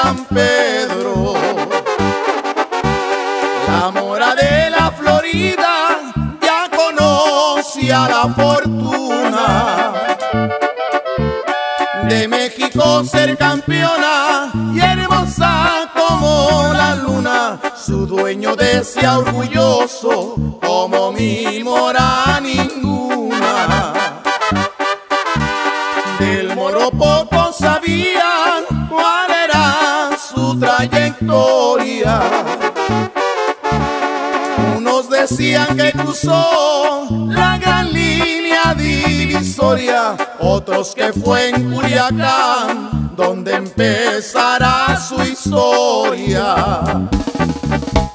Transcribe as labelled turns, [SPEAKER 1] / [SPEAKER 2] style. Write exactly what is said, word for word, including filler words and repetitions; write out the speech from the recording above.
[SPEAKER 1] San Pedro. La mora de la Florida ya conocía la fortuna de México ser campeona y hermosa como la luna. Su dueño decía orgulloso, como mi mora ninguna. Del moro poco sabían cuál era su trayectoria. Unos decían que cruzó la gran línea divisoria, otros que fue en Culiacán donde empezará su historia.